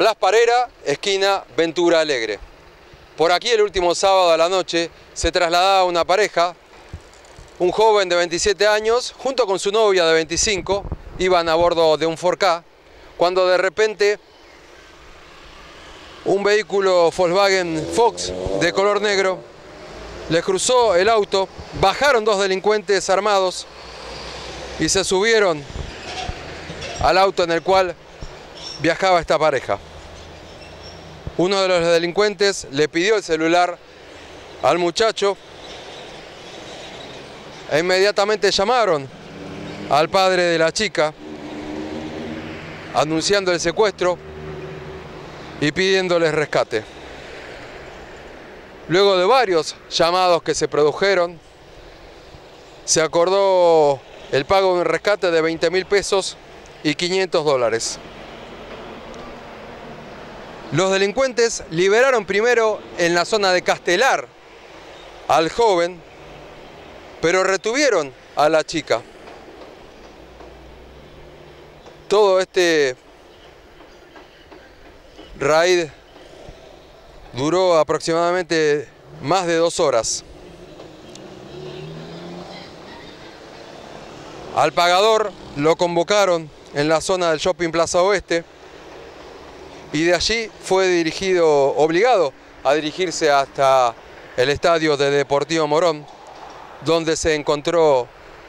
Blas Parera, esquina Ventura Alegre. Por aquí el último sábado a la noche se trasladaba una pareja, un joven de 27 años, junto con su novia de 25, iban a bordo de un Ford Ka, cuando de repente un vehículo Volkswagen Fox de color negro les cruzó el auto, bajaron dos delincuentes armados y se subieron al auto en el cual viajaba esta pareja. Uno de los delincuentes le pidió el celular al muchacho e inmediatamente llamaron al padre de la chica anunciando el secuestro y pidiéndoles rescate. Luego de varios llamados que se produjeron, se acordó el pago de un rescate de 20.000 pesos y $500. Los delincuentes liberaron primero en la zona de Castelar al joven, pero retuvieron a la chica. Todo este raid duró aproximadamente más de 2 horas. Al pagador lo convocaron en la zona del Shopping Plaza Oeste y de allí fue obligado a dirigirse hasta el estadio de Deportivo Morón, donde se encontró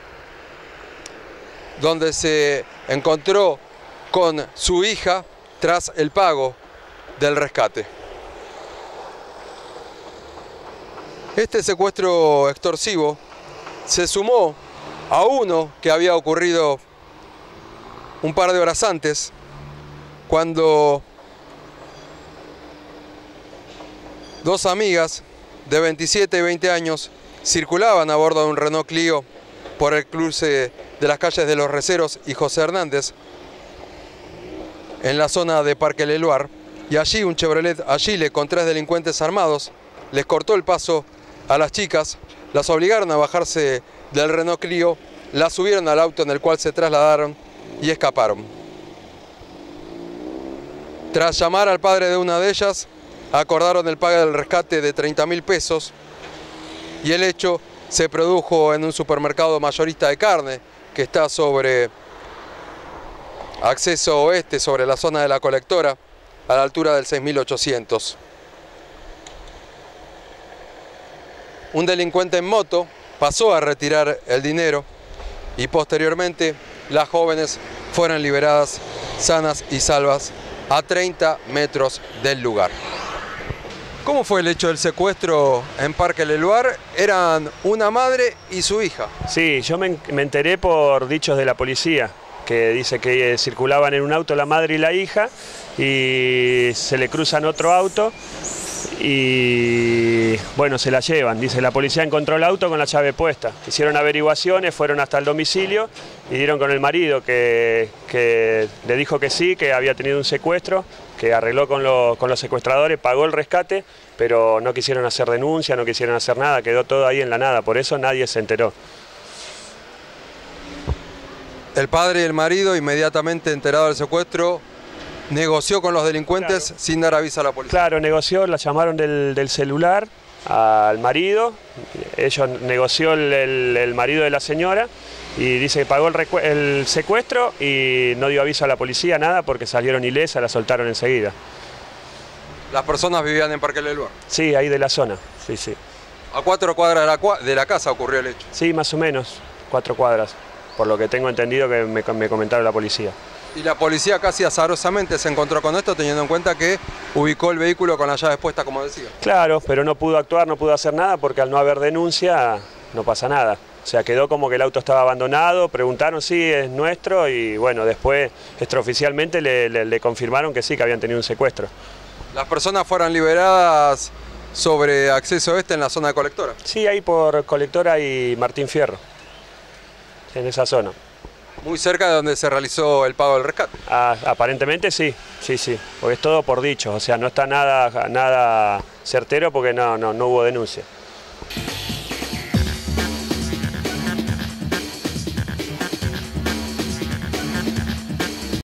con su hija tras el pago del rescate. Este secuestro extorsivo se sumó a uno que había ocurrido un par de horas antes, cuando dos amigas de 27 y 20 años circulaban a bordo de un Renault Clio por el cruce de las calles de Los Receros y José Hernández, en la zona de Parque Leluar, y allí un Chevrolet Agile con 3 delincuentes armados les cortó el paso a las chicas, las obligaron a bajarse del Renault Clio, las subieron al auto en el cual se trasladaron y escaparon. Tras llamar al padre de una de ellas, acordaron el pago del rescate de 30.000 pesos y el hecho se produjo en un supermercado mayorista de carne que está sobre acceso oeste, sobre la zona de la colectora, a la altura del 6800. Un delincuente en moto pasó a retirar el dinero y posteriormente las jóvenes fueron liberadas sanas y salvas a 30 metros del lugar. ¿Cómo fue el hecho del secuestro en Parque Leluar? Eran una madre y su hija. Sí, yo me enteré por dichos de la policía, que dice que circulaban en un auto la madre y la hija y se le cruzan otro auto y bueno, se la llevan. Dice, la policía encontró el auto con la llave puesta. Hicieron averiguaciones, fueron hasta el domicilio y dieron con el marido que le dijo que sí, que había tenido un secuestro, que arregló con los secuestradores, pagó el rescate, pero no quisieron hacer denuncia, no quisieron hacer nada, quedó todo ahí en la nada, por eso nadie se enteró. El padre y el marido, inmediatamente enterado del secuestro, negoció con los delincuentes, claro, sin dar aviso a la policía. Claro, negoció, la llamaron del celular al marido, ellos negoció el marido de la señora y dice que pagó el secuestro y no dio aviso a la policía, nada, porque salieron ilesas, la soltaron enseguida. ¿Las personas vivían en Parque Leluar? Sí, ahí de la zona, sí, sí. ¿A 4 cuadras de la casa ocurrió el hecho? Sí, más o menos, 4 cuadras, por lo que tengo entendido que me comentaron la policía. Y la policía casi azarosamente se encontró con esto, teniendo en cuenta que ubicó el vehículo con las llaves puestas, como decía. Claro, pero no pudo actuar, no pudo hacer nada, porque al no haber denuncia no pasa nada. O sea, quedó como que el auto estaba abandonado, preguntaron si es nuestro y bueno, después extraoficialmente le confirmaron que sí, que habían tenido un secuestro. ¿Las personas fueron liberadas sobre acceso este en la zona de colectora? Sí, ahí por Colectora y Martín Fierro, en esa zona. Muy cerca de donde se realizó el pago del rescate. Aparentemente sí, sí, porque es todo por dicho, o sea, no está nada certero porque no hubo denuncia.